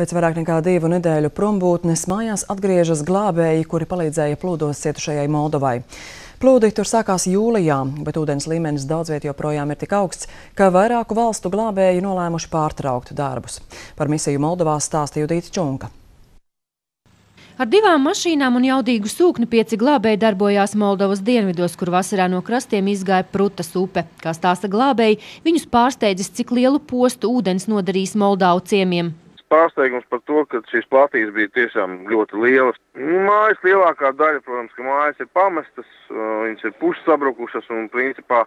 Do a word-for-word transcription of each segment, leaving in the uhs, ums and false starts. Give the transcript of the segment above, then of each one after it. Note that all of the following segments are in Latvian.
Pēc vairāk nekā divu nedēļu prombūtnes mājās atgriežas glābēji, kuri palīdzēja plūdos cietušajai Moldovai. Plūdi tur sākās jūlijā, bet ūdens līmenis daudz viet joprojām ir tik augsts, ka vairāku valstu glābēji nolēmuši pārtraukt darbus. Par misiju Moldovā stāsta Judīta Čunka. Ar divām mašīnām un jaudīgu sūkni pieci glābēji darbojās Moldovas dienvidos, kur vasarā no krastiem izgāja Prutas upe. Kā stāsta glābēji, viņus pārsteidzis, cik lielu postu ūdens nodarīs Moldavu ciemiem. Pārsteigums par to, ka šīs platības bija tiešām ļoti lielas. Mājas lielākā daļa, protams, ka mājas ir pamestas, viņas ir pušas sabrukušas un principā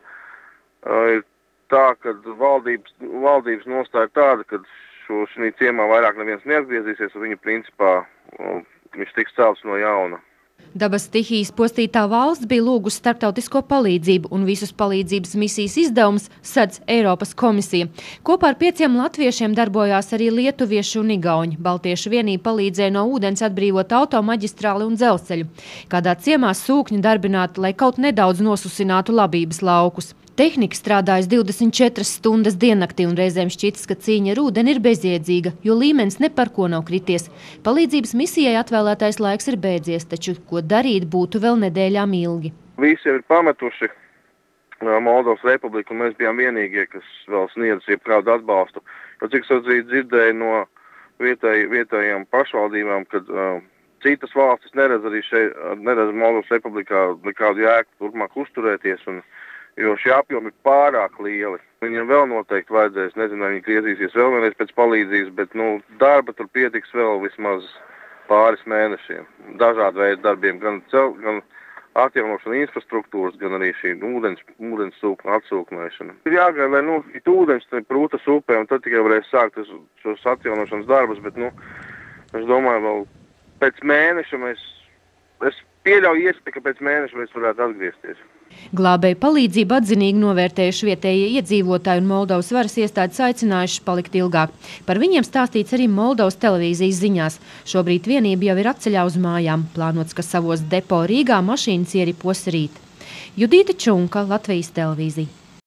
ir tā, ka valdības, valdības nostāja tāda, ka šo šī ciemā vairāk neviens neatgriezīsies un viņu principā viņš tiks celts no jauna. Dabas stihijas postītā valsts bija lūgusi starptautisko palīdzību, un visus palīdzības misijas izdevumus sedz Eiropas komisija. Kopā ar pieciem latviešiem darbojās arī lietuvieši un igauņi. Baltiešu vienība palīdzēja no ūdens atbrīvot automaģistrāli un dzelzceļu. Kādā ciemā sūkņi darbināti, lai kaut nedaudz nosusinātu labības laukus. Tehnika strādājas divdesmit četras stundas diennaktī, un reizēm šķitas, ka cīņa ar ūdeni ir bezjēdzīga, jo līmenis ne par ko nav krities. Palīdzības misijai atvēlētais laiks ir beidzies, taču ko darīt būtu vēl nedēļām ilgi. Visi jau ir pametuši Moldovas republiku, un mēs bijām vienīgie, kas vēl sniedz jebkādu atbalstu. Jo cik es dzirdēju no vietēj, vietējām pašvaldībām, kad uh, citas valstis neredz arī šeit, neredz Moldovas republikā nekādu jēgu turpmāk uzturēties, un jo šie apjomi ir pārāk lieli. Viņiem vēl noteikti vajadzēs, nezinu, vai viņi griezīsies vēl vienreiz pēc palīdzības, bet nu, darba tur pietiks vēl vismaz pāris mēnešiem. Dažādi veidi darbiem, gan, cel, gan atjaunošana infrastruktūras, gan arī šī ūdens, ūdens sūkna atsūknēšana. Ir jāgaida, lai nu, it ūdens Prutas upē, un tad tikai varēs sākt šos atjaunošanas darbus, bet nu, es domāju, vēl pēc mēneša mēs, es pieļauju iespēju, ka pēc mēneša mēs varētu atgriezties. Glābēju palīdzību atzinīgi novērtējuši vietējie iedzīvotāji, un Moldovas varas iestādes aicinājuši palikt ilgāk. Par viņiem stāstīts arī Moldovas televīzijas ziņās. Šobrīd vienība jau ir atceļā uz mājām. Plānots, ka savos depo Rīgā mašīnas ieripos rīt. Judīta Čunka, Latvijas televīzija.